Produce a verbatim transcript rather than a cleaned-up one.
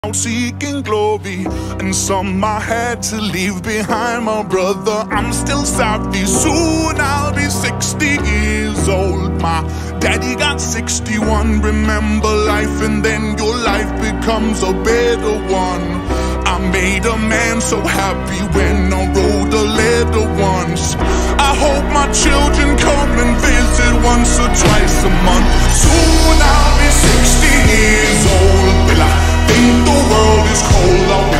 out seeking glory, and some I had to leave behind. My brother, I'm still savvy. Soon I'll be sixty years old. My daddy got sixty-one. Remember life, and then your life becomes a better one. I made a man so happy when I wrote a letter once. I hope my children come and visit.